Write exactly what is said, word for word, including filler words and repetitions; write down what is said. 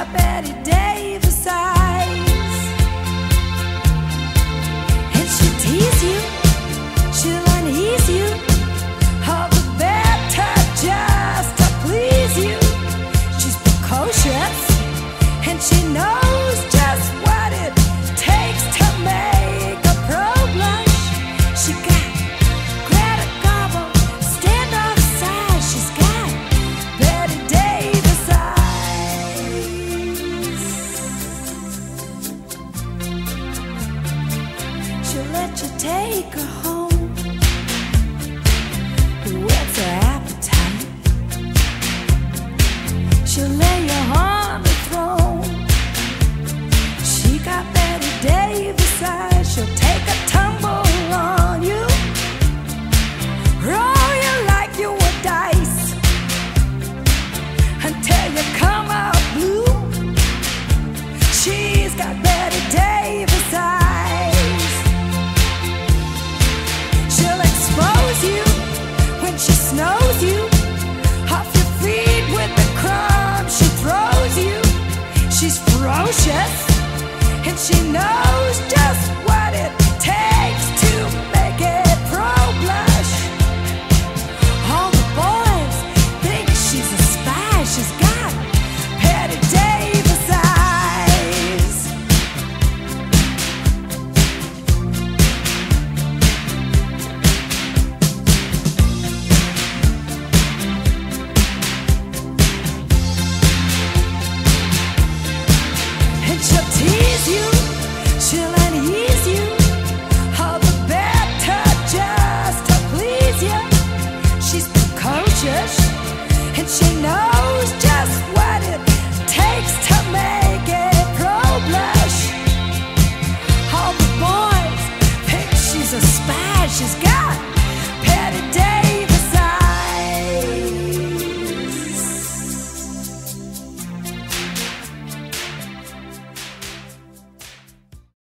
got Betty Davis eyes, and she'll tease you, she'll unease you, all the better just to please you. She's precocious, and she knows just what it takes to make a pro blush. She got Greta Garbo, stand off side. She's got Betty Davis eyes. She'll let you take her home with her appetite. She'll lay you on the throne. She got Betty Davis eyes. She'll take a tumble on you, roll you like you were dice, until you come out blue. She's got Betty Davis eyes. She'll expose you when she snows you off your feet with the crumbs she throws you. She's ferocious, and she knows just what